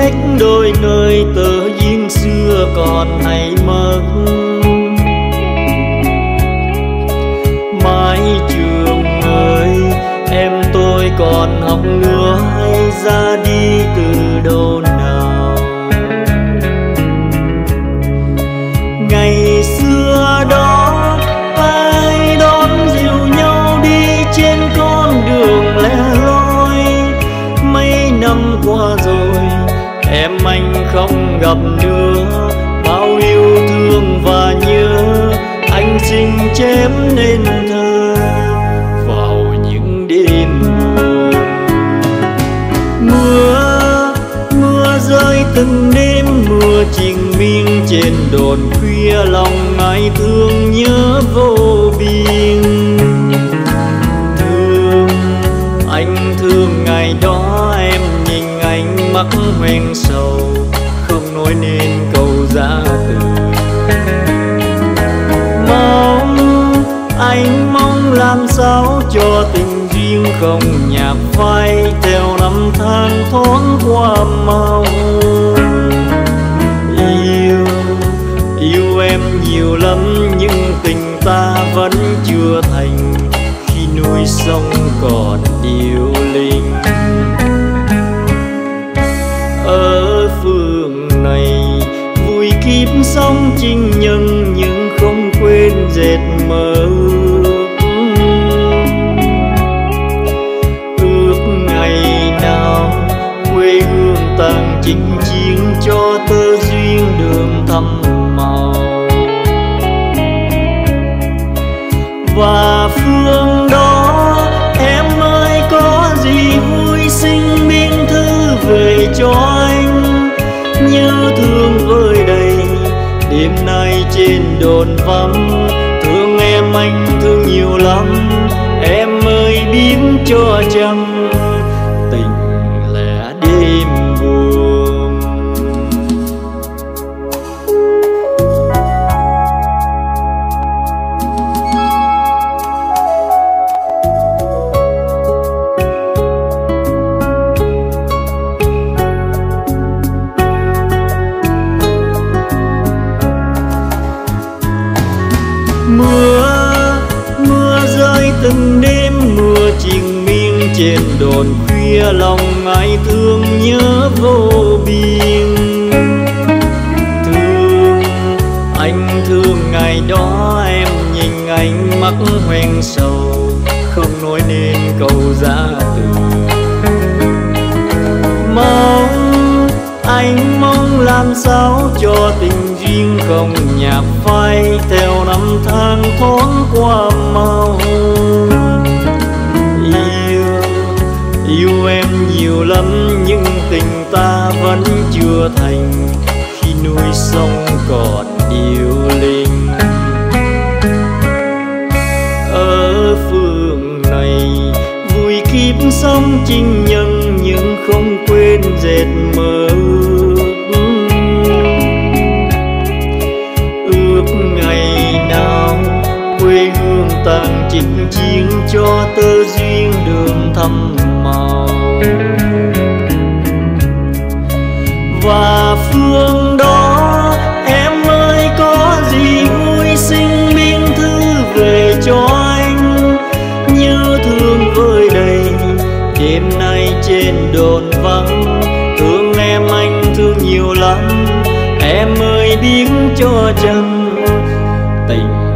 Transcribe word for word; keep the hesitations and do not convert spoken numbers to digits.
cách đôi nơi tơ duyên xưa còn hay mất. Mái trường ơi, em tôi còn học nữa hay ra đi từ đâu nào? Ngày xưa đó ai đón dìu nhau đi trên con đường lẻ loi. Mấy năm qua rồi em anh không gặp nữa, bao yêu thương và nhớ anh xin chém nên thơ vào những đêm buồn. Mưa, mưa rơi từng đêm, mưa triền miên trên đồn khuya, lòng ai thương nhớ vô biên. Thương, anh thương ngày đó em nhìn anh mắt hoen sầu, không nói nên câu giá từ. Mong, anh mong làm sao cho tình duyên không nhạt phai, theo năm tháng thoáng qua mau. Yêu, yêu em nhiều lắm nhưng tình ta vẫn chưa thành, khi núi sông còn điêu linh. Ở phương này vui kiếp sống chinh nhân, nhưng không quên dệt mơ ước. Ước ngày nào quê hương tàn chinh chiến, cho tơ duyên đường thăm màu. Và phương đó em ơi có gì vui, xin biên thư về cho anh. Nhớ thương vơi đầy đêm nay trên đồn vắng, thương em anh thương nhiều lắm, em ơi biết cho chăng tình lẻ đêm buồn. Mưa, mưa rơi từng đêm, mưa triền miên trên đồn khuya, lòng ai thương nhớ vô biên. Thương, anh thương ngày đó em nhìn anh mắt hoen sầu, không nói nên câu giá từ. Mong, anh mong làm sao cho tình duyên không nhạt phai, theo năm tháng thoáng qua mau. Yêu, yêu em nhiều lắm nhưng tình ta vẫn chưa thành, khi núi sông còn điêu linh. Ở phương này vui kiếp sống chinh nhân, nhưng không quên dệt mơ ước. Ước ngày nào quê hương tàn chinh chiến, cho tơ duyên đường thăm màu. Và phương đó em ơi có gì vui, xin biên thư về cho anh. Nhớ thương vơi đầy đêm nay trên đồn vắng, thương em anh thương nhiều lắm, em ơi biết cho chăng tình